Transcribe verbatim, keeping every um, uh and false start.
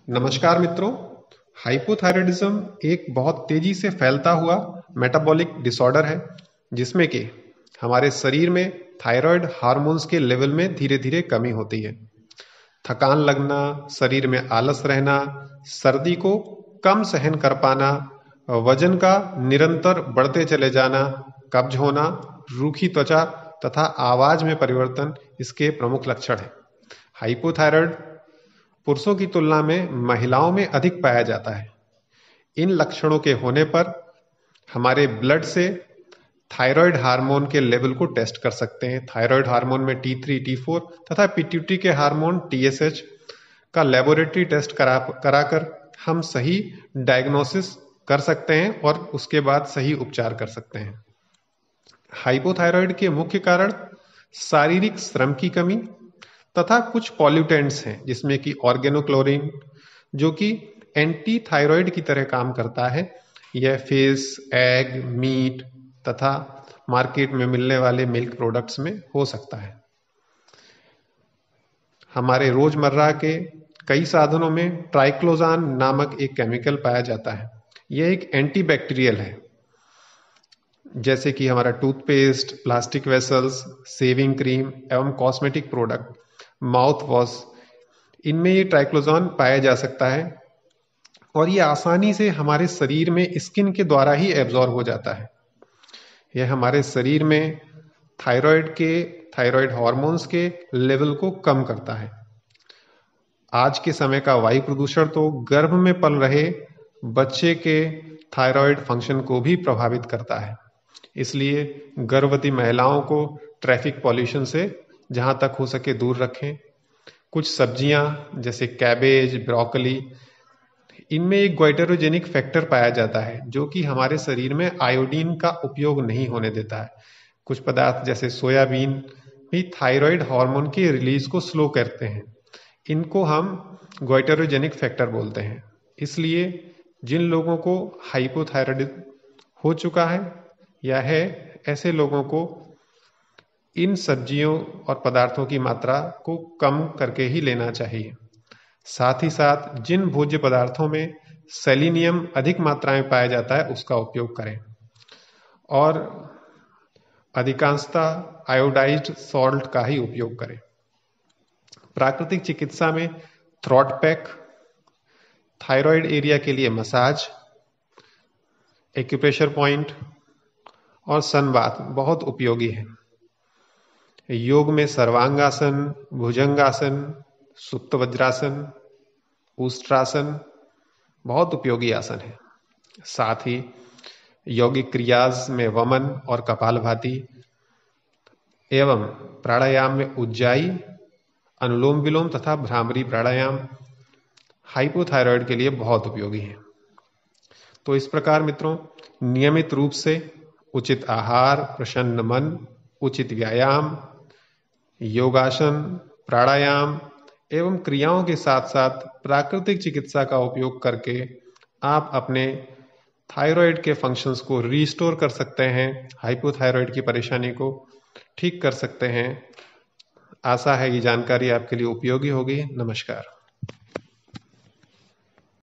नमस्कार मित्रों। हाइपोथायराइडिज्म एक बहुत तेजी से फैलता हुआ मेटाबॉलिक डिसऑर्डर है जिसमें कि हमारे शरीर में थायराइड हार्मोन्स के लेवल में धीरे धीरे कमी होती है। थकान लगना, शरीर में आलस रहना, सर्दी को कम सहन कर पाना, वजन का निरंतर बढ़ते चले जाना, कब्ज होना, रूखी त्वचा तथा आवाज में परिवर्तन इसके प्रमुख लक्षण हैं। हाइपोथायराइड पुरुषों की तुलना में महिलाओं में अधिक पाया जाता है। इन लक्षणों के होने पर हमारे ब्लड से थायराइड हार्मोन के लेवल को टेस्ट कर सकते हैं। थायराइड हार्मोन में टी थ्री, टी फोर तथा पिट्यूटरी के हार्मोन टी एस एच का लेबोरेटरी टेस्ट करा कराकर हम सही डायग्नोसिस कर सकते हैं और उसके बाद सही उपचार कर सकते हैं। हाइपोथायराइड के मुख्य कारण शारीरिक श्रम की कमी तथा कुछ पॉल्यूटेंट्स हैं जिसमें कि ऑर्गेनोक्लोरीन जो कि एंटी थायराइड की तरह काम करता है। यह फिश, एग, मीट तथा मार्केट में मिलने वाले मिल्क प्रोडक्ट्स में हो सकता है। हमारे रोजमर्रा के कई साधनों में ट्राइक्लोजान नामक एक केमिकल पाया जाता है। यह एक एंटीबैक्टीरियल है, जैसे कि हमारा toothpaste, plastic vessels, shaving cream एवं कॉस्मेटिक प्रोडक्ट, माउथ वॉश, इनमें ये ट्राइक्लोजान पाया जा सकता है और ये आसानी से हमारे शरीर में स्किन के द्वारा ही एब्जॉर्ब हो जाता है। यह हमारे शरीर में थायराइड के थायराइड हार्मोन्स के लेवल को कम करता है। आज के समय का वायु प्रदूषण तो गर्भ में पल रहे बच्चे के थायराइड फंक्शन को भी प्रभावित करता है। इसलिए गर्भवती महिलाओं को ट्रैफिक पॉल्यूशन से जहां तक हो सके दूर रखें। कुछ सब्जियां जैसे कैबेज, ब्रोकली, इनमें एक ग्वाइटेरोजेनिक फैक्टर पाया जाता है जो कि हमारे शरीर में आयोडीन का उपयोग नहीं होने देता है। कुछ पदार्थ जैसे सोयाबीन भी थायराइड हार्मोन की रिलीज को स्लो करते हैं। इनको हम ग्वाइटेरोजेनिक फैक्टर बोलते हैं। इसलिए जिन लोगों को हाइपोथायराइडिज्म हो चुका है या है, ऐसे लोगों को इन सब्जियों और पदार्थों की मात्रा को कम करके ही लेना चाहिए। साथ ही साथ जिन भोज्य पदार्थों में सेलेनियम अधिक मात्रा में पाया जाता है उसका उपयोग करें और अधिकांशतः आयोडाइज्ड सॉल्ट का ही उपयोग करें। प्राकृतिक चिकित्सा में थ्रॉट पैक, थायराइड एरिया के लिए मसाज, एक्यूप्रेशर पॉइंट और सनबाथ बहुत उपयोगी है। योग में सर्वांगासन, भुजंगासन, सुप्त वज्रासन, उष्ट्रासन बहुत उपयोगी आसन है। साथ ही यौगिक क्रियाज में वमन और कपालभाति एवं प्राणायाम में उज्जाई, अनुलोम विलोम तथा भ्रामरी प्राणायाम हाइपोथायराइड के लिए बहुत उपयोगी है। तो इस प्रकार मित्रों, नियमित रूप से उचित आहार, प्रसन्न मन, उचित व्यायाम, योगासन, प्राणायाम एवं क्रियाओं के साथ साथ प्राकृतिक चिकित्सा का उपयोग करके आप अपने थायराइड के फंक्शंस को रीस्टोर कर सकते हैं, हाइपोथायराइड की परेशानी को ठीक कर सकते हैं। आशा है ये जानकारी आपके लिए उपयोगी होगी। नमस्कार।